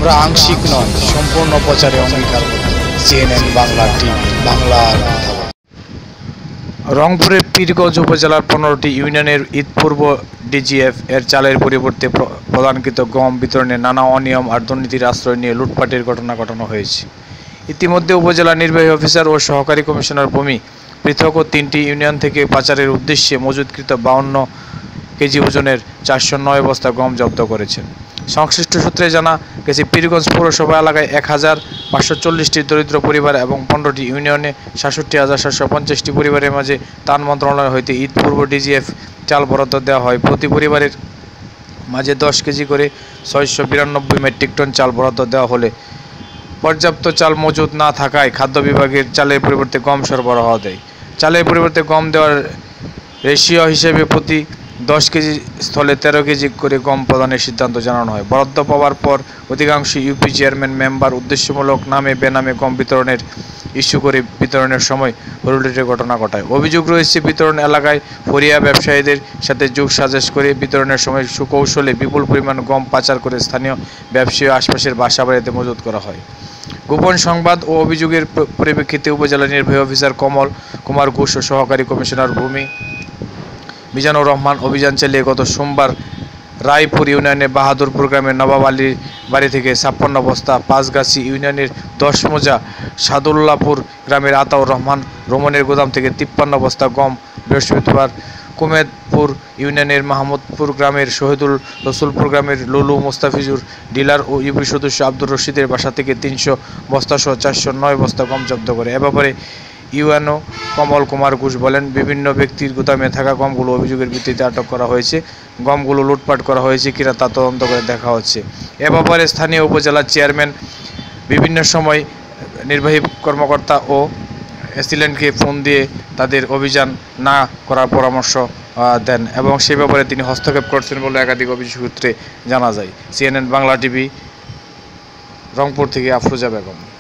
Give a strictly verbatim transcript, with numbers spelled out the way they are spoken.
আমরা আংশিক নয়, সম্পূর্ণ প্রচারে অঙ্গীকার করি। সিএনএন বাংলা টিভি, বাংলার কথা বলে। রংপুরের পীরগঞ্জ উপজেলার পনেরোটি ইউনিয়নের ঈদপূর্ব ডিজিএফ এর চালের পরিবর্তে প্রদানকৃত গম বিতরণে নানা অনিয়ম আর দুর্নীতির আশ্রয় নিয়ে লুটপাটের ঘটনা ঘটানো হয়েছে। ইতিমধ্যে উপজেলা নির্বাহী অফিসার ও সহকারী কমিশনার ভূমি পৃথক ও তিনটি ইউনিয়ন থেকে পাচারের উদ্দেশ্যে মজুতকৃত বাউন্ন কেজি ওজনের চারশো নয় বস্তা গম জব্দ করেছেন। সংশ্লিষ্ট সূত্রে জানা গেছে, পীরগঞ্জ পৌরসভা এলাকায় এক হাজার পাঁচশো চল্লিশটি দরিদ্র পরিবার এবং পনেরোটি ইউনিয়নে সাতষট্টি হাজার সাতশো পঞ্চাশটি পরিবারের মাঝে ত্রাণ মন্ত্রণালয় হইতে ঈদপূর্ব ডিজিএফ চাল বরাদ্দ দেওয়া হয়। প্রতি পরিবারের মাঝে দশ কেজি করে ছয়শো বিরানব্বই মেট্রিক টন চাল বরাদ্দ দেওয়া হলে পর্যাপ্ত চাল মজুদ না থাকায় খাদ্য বিভাগের চালের পরিবর্তে গম সরবরাহ দেয়। চালের পরিবর্তে গম দেওয়ার রেশিও হিসেবে প্রতি দশ কেজি স্থলে তেরো কেজি করে গম প্রদানের সিদ্ধান্ত জানানো হয়। বরাদ্দ পাওয়ার পর অধিকাংশ ইউপি চেয়ারম্যান মেম্বার উদ্দেশ্যমূলক নামে বেনামে গম বিতরণের ইস্যু করে বিতরণের সময় হরুলুটের ঘটনা ঘটায়। অভিযোগ রয়েছে, বিতরণ এলাকায় ফরিয়া ব্যবসায়ীদের সাথে যোগ সাজেশ করে বিতরণের সময় সুকৌশলে বিপুল পরিমাণ গম পাচার করে স্থানীয় ব্যবসায়ী আশপাশের বাসা বাড়িতে মজুত করা হয়। গোপন সংবাদ ও অভিযোগের পরিপ্রেক্ষিতে উপজেলা নির্বাহী অফিসার কমল কুমার ঘোষ ও সহকারী কমিশনার ভূমি মিজানুর রহমান অভিযান চালিয়ে গত সোমবার রায়পুর ইউনিয়নের বাহাদুরপুর গ্রামের নবাব আলীর বাড়ি থেকে ছাপ্পান্ন বস্তা, পাঁচগাছি ইউনিয়নের দশ মোজা, সাদুল্লাপুর গ্রামের আতাউর রহমান রমনের গোদাম থেকে তিপ্পান্ন বস্তা গম, বৃহস্পতিবার কুমেদপুর ইউনিয়নের মাহমুদপুর গ্রামের শহীদুল রসুলপুর গ্রামের লুলু মোস্তাফিজুর ডিলার ও ইউপি সদস্য আব্দুর রশিদের বাসা থেকে তিনশো বস্তাসহ চারশো নয় বস্তা গম জব্দ করে। এ ব্যাপারে ইউএনও কমল কুমার ঘোষ বলেন, বিভিন্ন ব্যক্তির গুদামে থাকা গমগুলো অভিযোগের ভিত্তিতে আটক করা হয়েছে। গমগুলো লুটপাট করা হয়েছে কিনা তা তদন্ত করে দেখা হচ্ছে। এ ব্যাপারে স্থানীয় উপজেলা চেয়ারম্যান বিভিন্ন সময় নির্বাহী কর্মকর্তা ও এসিলেন্টকে ফোন দিয়ে তাদের অভিযান না করার পরামর্শ দেন এবং সে ব্যাপারে তিনি হস্তক্ষেপ করছেন বলে একাধিক অভিযোগ সূত্রে জানা যায়। সিএনএন বাংলা টিভি, রংপুর থেকে আফরোজা বেগম।